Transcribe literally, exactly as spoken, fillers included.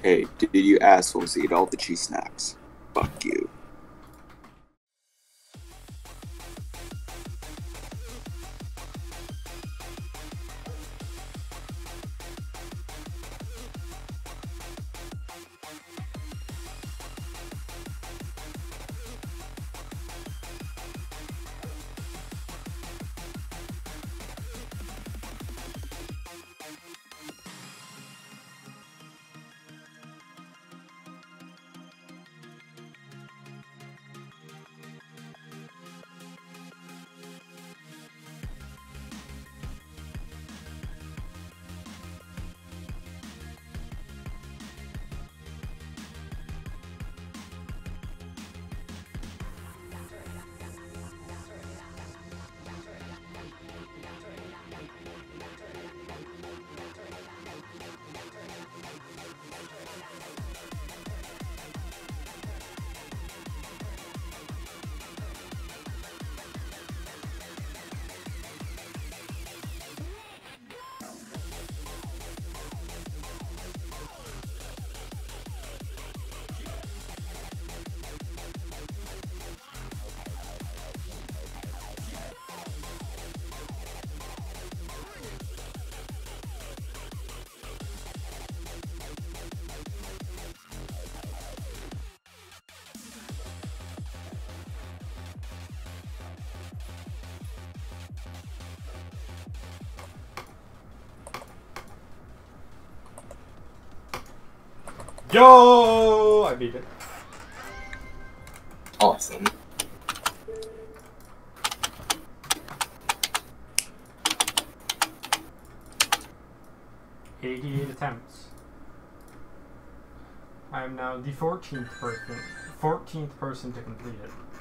Hey, did you assholes eat all the cheese snacks? Fuck you. Yo! I beat it. Awesome. eighty-eight attempts. I am now the fourteenth person, fourteenth person to complete it.